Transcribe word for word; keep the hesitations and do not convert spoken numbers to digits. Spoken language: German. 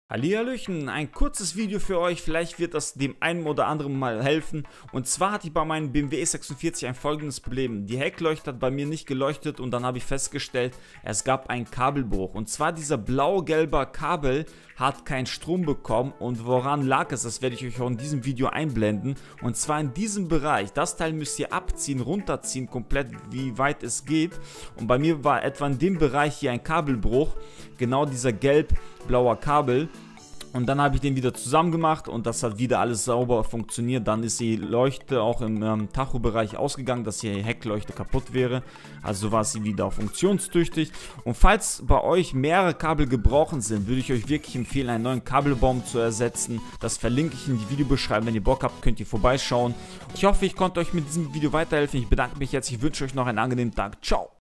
Hallihallöchen, ein kurzes Video für euch, vielleicht wird das dem einen oder anderen mal helfen. Und zwar hatte ich bei meinem B M W E sechsundvierzig ein folgendes Problem. Die Heckleuchte hat bei mir nicht geleuchtet und dann habe ich festgestellt, es gab einen Kabelbruch. Und zwar dieser blau-gelbe Kabel hat keinen Strom bekommen. Und woran lag es? Das werde ich euch auch in diesem Video einblenden. Und zwar in diesem Bereich. Das Teil müsst ihr abziehen, runterziehen, komplett wie weit es geht. Und bei mir war etwa in dem Bereich hier ein Kabelbruch. Genau dieser gelb-blauer Kabel. Und dann habe ich den wieder zusammen gemacht und das hat wieder alles sauber funktioniert. Dann ist die Leuchte auch im ähm, Tachobereich ausgegangen, dass hier die Heckleuchte kaputt wäre. Also war sie wieder funktionstüchtig. Und falls bei euch mehrere Kabel gebrochen sind, würde ich euch wirklich empfehlen, einen neuen Kabelbaum zu ersetzen. Das verlinke ich in die Videobeschreibung. Wenn ihr Bock habt, könnt ihr vorbeischauen. Ich hoffe, ich konnte euch mit diesem Video weiterhelfen. Ich bedanke mich jetzt. Ich wünsche euch noch einen angenehmen Tag. Ciao!